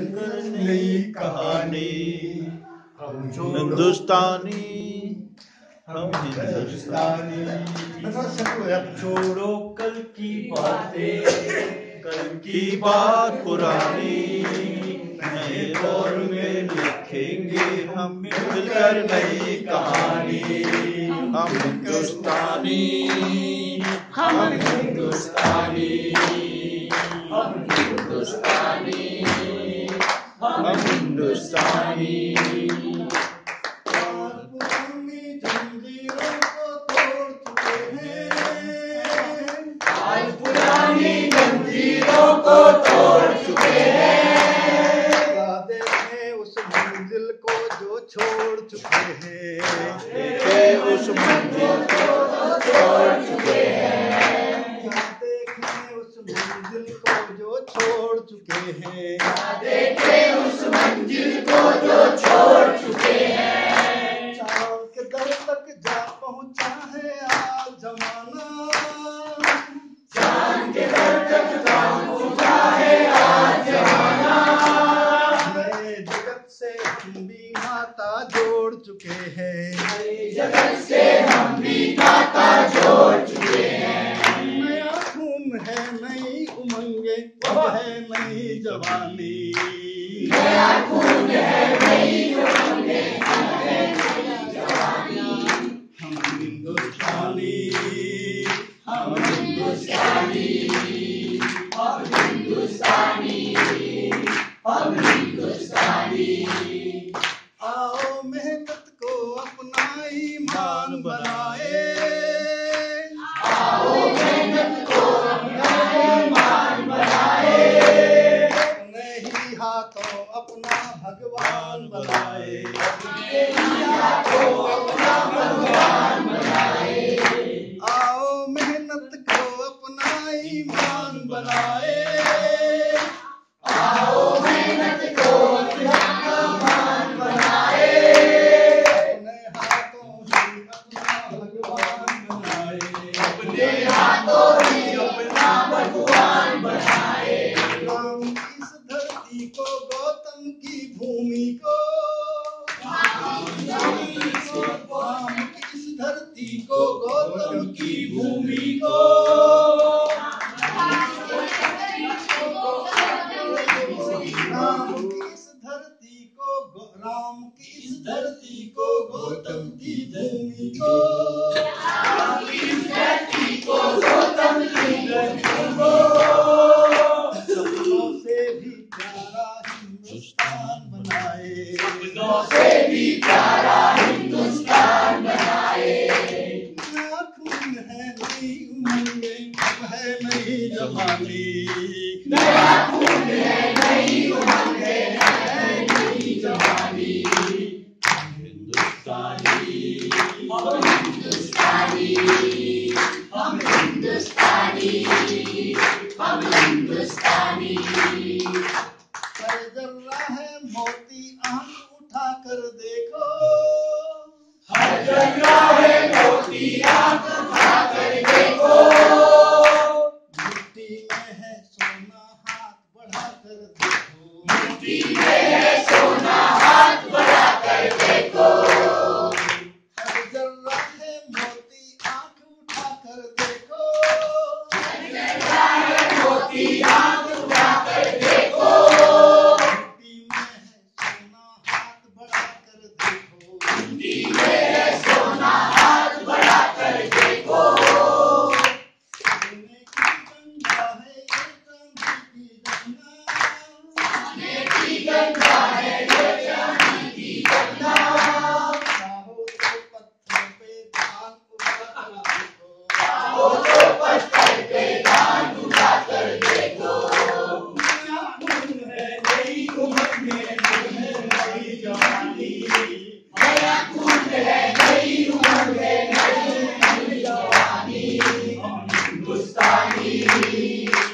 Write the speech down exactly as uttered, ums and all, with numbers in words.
कर नई कहानी। हम हिंदुस्तानी, हम हिंदुस्तानी। छोड़ो कल की बातें, कल की बात पुरानी, नए दौर में लिखेंगे हम मिलकर नई कहानी। हम हिंदुस्तानी, हम हिंदुस्तानी, हम हिंदुस्तानी, हम हिंदुस्तानी। आज पुरानी जंजीरों को तोड़ चुके हैं, वादे थे उस मंजिल को जो छोड़ चुके हैं, देखे उस मंजिल को छोड़ चुके हैं, वादे थे उस मंजिल को जो छोड़ चुके हैं, देखे उस मंजिल को जो छोड़ चुके हैं। चाँद के दर तक जा पहुँचा है आज जमाना, चाँद के दर तक जा पहुँचा है आज जमाना। नए जगत से हम भी नाता जोड़ चुके हैं, जगत से हम भी नाता जोड़ चुके हैं। नया खून है नई उमंगे, अब है नई जवानी। नया खून है नई उमंगे, अब है नई जवानी। हम हिंदुस्तानी, हम हिंदुस्तानी, हम हिंदुस्तानी, हम हिंदुस्तानी। आओ मेहनत को अपना ईमान बनाए, आओ मेहनत को अपना ईमान बनाए, अपने ही हाथों अपना भगवान बनाए। अपने ही हाथों अपना भगवान बनाए। आओ मेहनत को अपना ईमान बनाए, आओ मेहनत को अपना ईमान बनाए, अपने हाथों ही अपना भगवान बनाए। अपने हाथों ही अपना भगवान बनाए। राम की इस धरती को गौतम की भूमि को, राम की इस धरती को गौतम की भूमि को, राम की इस धरती को गौ- राम की इस धरती को गौतम की भूमि को, राम की इस धरती को गौतम की धरती को, सपनों से भी प्यारा हिंदुस्तान बनाए। सपनों से भी प्यारा हिंदुस्तान बनाए। नया खून है नई उमंगे, अब है नई जवानी। नया खून है नई उमंगे, अब है नई जवानी। हिंदुस्तानी, हम हिंदुस्तानी, हम हिंदुस्तानी, हम हिंदुस्तानी। सर जर्रा है मोती आंख उठा कर देखो, हर जगह है मोती आंख उठा कर देखो, मिट्टी में है सोना हाथ बढ़ा कर देखो, मिट्टी में है सोना हाथ बढ़ा कर देखो। सर जर्रा है मोती आंख उठा कर देखो, हर जगह है मोती आंख उठा कर देखो, मिट्टी में है सोना हाथ बढ़ा कर देखो, मिट्टी में है सोना हाथ बढ़ा कर देखो। सोने की गंगा है ये चांदी की गंगा, सोने की गंगा है ये चांदी की गंगा, चाहो तो पत्थर पे दान उठा कर देखो, चाहो तो पत्थर पे दान उठा कर देखो। नया खून है नई उमंगे, अब है नई जवानी। नया खून है नई उमंग है, नई नई जवानी। हम हिंदुस्तानी,